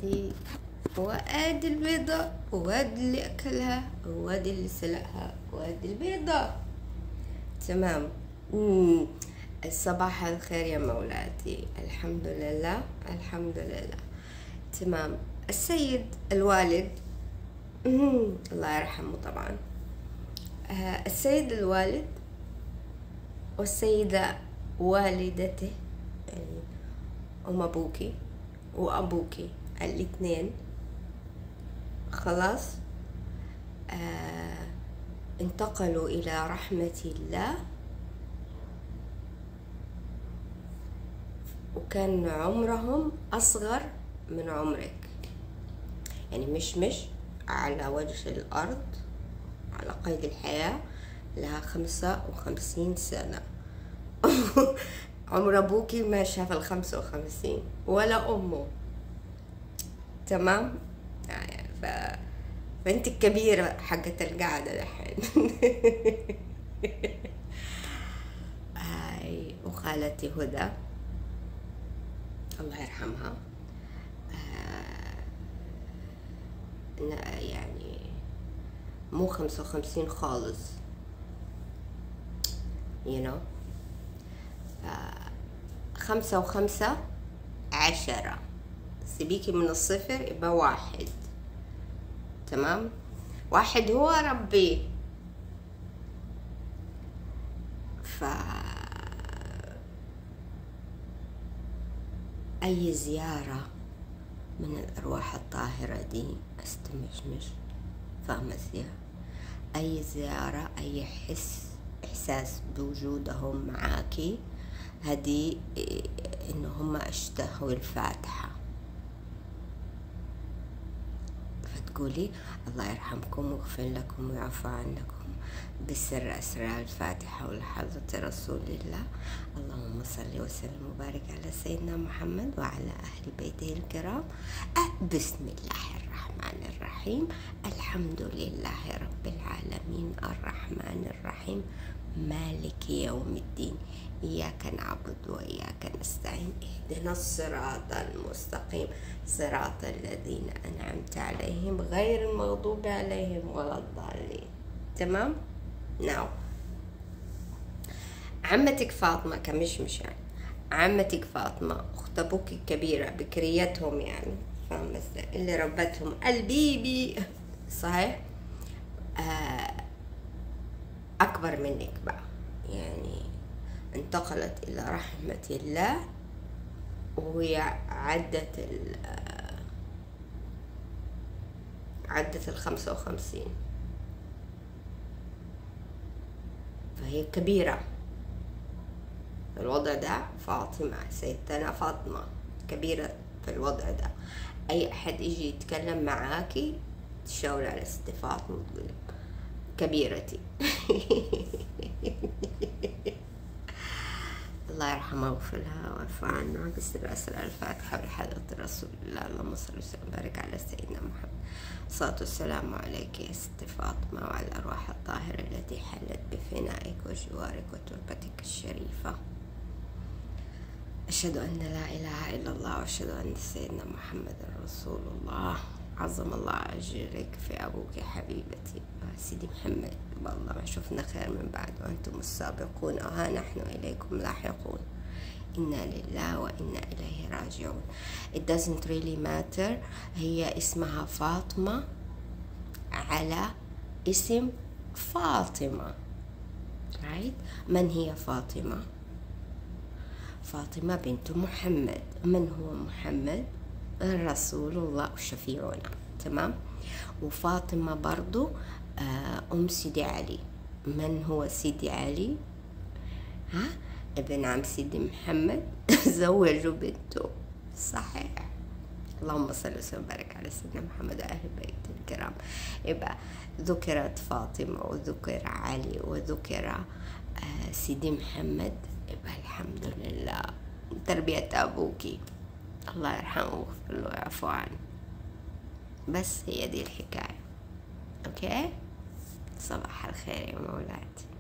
مولاتي، وادي البيضة، وادي اللي اكلها، وادي اللي سلقها، وادي البيضة. تمام. صباح الخير يا مولاتي. الحمد لله الحمد لله. تمام. السيد الوالد، الله يرحمه طبعا. السيد الوالد والسيدة والدته، يعني أم أبوكي وأبوكي الاثنين، خلاص انتقلوا إلى رحمة الله، وكان عمرهم أصغر من عمرك، يعني مش على وجه الأرض على قيد الحياة لها 55 سنة. عمر أبوكي ما شاف 55 ولا أمه. تمام. يعني فأنت الكبيرة حقت القعدة دحين. هاي وخالتي هدى الله يرحمها، يعني مو 55 خالص، you know. 5 و5 10، سيبيكي من الصفر يبقى 1. تمام. 1 هو ربي. أي زيارة من الأرواح الطاهرة دي استمشمش، فاهمة ازاي؟ أي زيارة، أي إحساس بوجودهم معاكي، هدي إنه هم اشتهوا الفاتحة، فتقولي الله يرحمكم ويغفر لكم ويعفو عنكم بسر أسرار الفاتحة ولحظة رسول الله. اللهم صل وسلم وبارك على سيدنا محمد وعلى أهل بيته الكرام. بسم الله الرحمن الرحيم. الحمد لله رب العالمين الرحمن الرحيم مالك يوم الدين، إياك نعبد وإياك نستعين، اهدنا الصراط المستقيم صراط الذين أنعمت عليهم غير المغضوب عليهم ولا الضالين. تمام. ناو عمتك فاطمة كمشمش، يعني عمتك فاطمة أخت أبوك الكبيرة بكريتهم، يعني فاهمة اللي ربتهم البيبي، صحيح؟ أكبر منك بقى، يعني انتقلت إلى رحمة الله وهي عدت 55، فهي كبيرة في الوضع ده. فاطمة سيدتنا فاطمة كبيرة في الوضع ده. أي أحد يجي يتكلم معاكي تشاور على ست فاطمة وتقول كبيرتي. الله يرحمها ويغفر لها ويعفو عنها بسر أسرار الفاتحة ولحضرة رسول الله. اللهم صل وسلم وبارك على سيدنا محمد. الصلاة والسلام عليك يا ست فاطمة وعلى الأرواح الطاهرة التي حلت بفنائك وجوارك وتربتك الشريفة. أشهد أن لا إله إلا الله وأشهد أن سيدنا محمد رسول الله. عظم الله أجرك في أبوك حبيبتي سيدي محمد، والله ما شفنا خير من بعد وأنتم السابقون وها نحن إليكم لاحقون. إنا لله وإنا إليه راجعون. It doesn't really matter. هي اسمها فاطمة على اسم فاطمة، right؟ من هي فاطمة؟ فاطمة بنت محمد. من هو محمد؟ رسول الله وشفيعنا. تمام. وفاطمة برضو أم سيدي علي. من هو سيدي علي؟ ابن عم سيدي محمد. زوجوا بنته، صحيح. اللهم صل وسلم وبارك على سيدنا محمد وأهل بيت الكرام. يبقى ذكرت فاطمة وذكر علي وذكر سيدي محمد، يبقى الحمد لله تربية أبوكي الله يرحمه ويغفر له ويعفو عنه. بس هي دي الحكاية. اوكي. صباح الخير يا مولاتي.